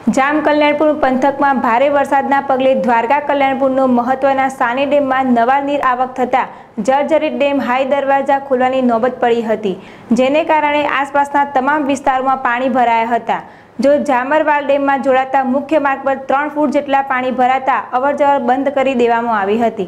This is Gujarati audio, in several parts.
જામ કલ્યાણપુર પંથકમાં ભારે વરસાદના પગલે દ્વારકા કલ્યાણપુરનો મહત્વના સાની ડેમમાં નવા નીર આવક થતાં જર્જરિત ડેમ હાઈ દરવાજા ખોલવાની નોબત પડી હતી, જેને કારણે આસપાસના તમામ વિસ્તારોમાં પાણી ભરાયા હતા। જો જામરવાલ ડેમમાં જોડાતા મુખ્ય માર્ગ પર 3 ફૂટ જેટલા પાણી ભરાતા અવરજવર બંધ કરી દેવામાં આવી હતી।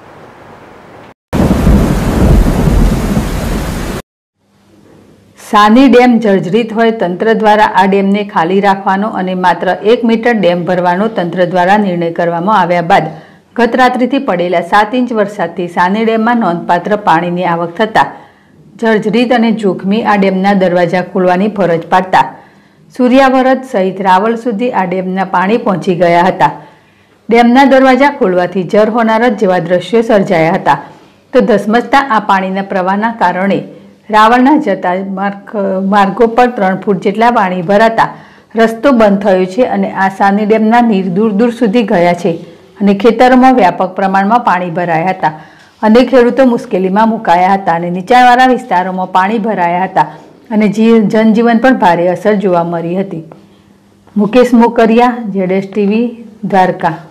સાની ડેમ જર્જરિત હોય તંત્ર દ્વારા આ ડેમને ખાલી રાખવાનો અને માત્ર 1 મીટર ડેમ ભરવાનો તંત્ર દ્વારા નિર્ણય કરવામાં આવ્યા બાદ ગત રાત્રિથી પડેલા 7 ઇંચ વરસાદથી સાની ડેમમાં નોંધપાત્ર પાણીની આવક થતાં જર્જરિત અને જોખમી આ ડેમના દરવાજા ખોલવાની ફરજ પાડતા સૂર્યાવરત સહિત રાવલ સુધી આ ડેમના પાણી પહોંચી ગયા હતા। ડેમના દરવાજા ખોલવાથી જર હોનારત જેવા દ્રશ્યો સર્જાયા હતા, તો ધસમસતા આ પાણીના પ્રવાહના કારણે રાવળના જતા માર્ગો પર 3 ફૂટ જેટલા પાણી ભરાતા રસ્તો બંધ થયો છે અને આ સાની ડેમના નીર દૂર દૂર સુધી ગયા છે અને ખેતરોમાં વ્યાપક પ્રમાણમાં પાણી ભરાયા હતા અને ખેડૂતો મુશ્કેલીમાં મુકાયા હતા અને નીચાણવાળા વિસ્તારોમાં પાણી ભરાયા હતા અને જનજીવન પર ભારે અસર જોવા મળી હતી। મુકેશ મોકરિયા, ZSTV, દ્વારકા।